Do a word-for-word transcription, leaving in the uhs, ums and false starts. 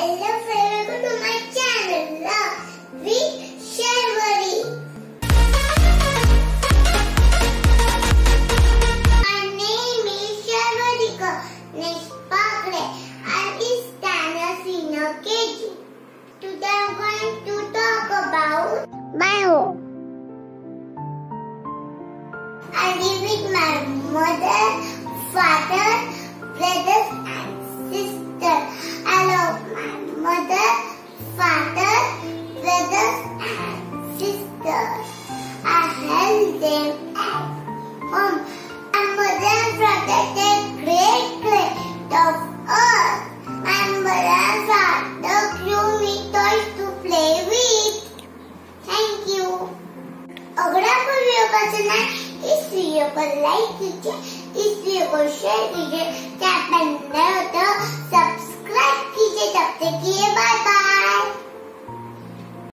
Hello, welcome to my channel, Love with Sharvari. My name is Sharvarika Neshpakre. I is standard senior K G. Today I'm going to talk about my home. I live with my mother, father, brothers and sister. I love my mother, father, brothers and sisters. I help them at home. My mother and father take great care of us. My mother and father give me toys to play with. Thank you. अगर आपको video पसंद आए इस video को like कीजिए, इस video को share कीजिए, चैनल पर नए हो तो सब